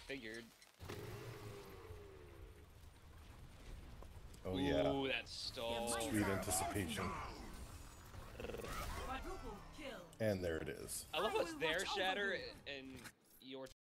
figured. Oh yeah. Ooh, that stall. Sweet anticipation. And there it is. I love how it's their shatter and your